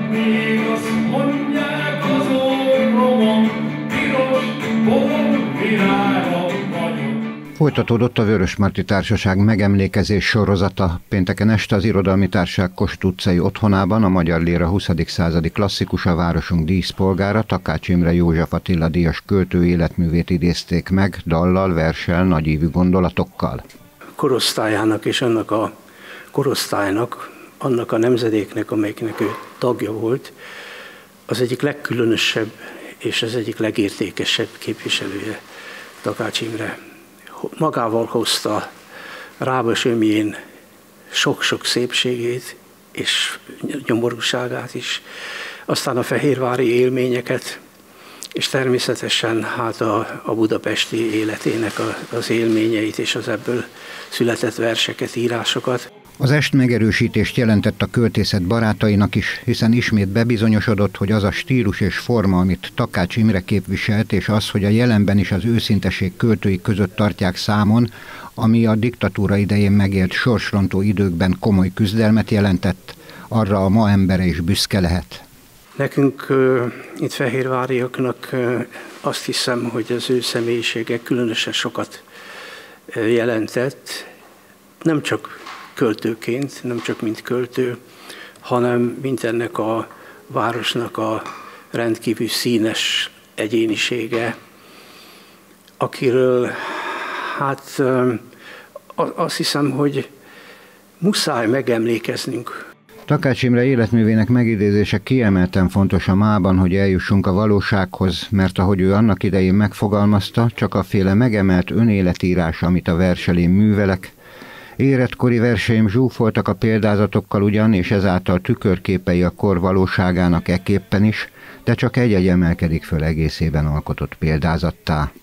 még azt mondják az orromon, piros borvirága vagyok. Folytatódott a Vörösmarty Társaság megemlékezés sorozata. Pénteken este az Irodalmi Társaság Kossuth utcai otthonában a magyar líra 20. századi klasszikusa, városunk díszpolgára, Takács Imre József Attila díjas költő életművét idézték meg dallal, verssel, nagyívű gondolatokkal. Korosztályának és annak a korosztálynak, annak a nemzedéknek, amelyiknek ő tagja volt, az egyik legkülönösebb és az egyik legértékesebb képviselője Takács Imre. Magával hozta Rábos ömjén sok-sok szépségét és nyomorúságát is, aztán a fehérvári élményeket, és természetesen hát a budapesti életének az élményeit és az ebből született verseket, írásokat. Az est megerősítést jelentett a költészet barátainak is, hiszen ismét bebizonyosodott, hogy az a stílus és forma, amit Takács Imre képviselt, és az, hogy a jelenben is az őszinteség költői között tartják számon, ami a diktatúra idején megélt sorsrontó időkben komoly küzdelmet jelentett, arra a ma embere is büszke lehet. Nekünk itt fehérváriaknak azt hiszem, hogy az ő személyisége különösen sokat jelentett, nem csak költőként, nem csak mint költő, hanem mint ennek a városnak a rendkívül színes egyénisége, akiről hát azt hiszem, hogy muszáj megemlékeznünk. Takács Imre életművének megidézése kiemelten fontos a mában, hogy eljussunk a valósághoz, mert ahogy ő annak idején megfogalmazta, csak a féle megemelt önéletírás, amit a vers elé művelek. Életkori verseim zsúfoltak a példázatokkal ugyan, és ezáltal tükörképei a kor valóságának ekképpen is, de csak egy-egy emelkedik föl egészében alkotott példázattá.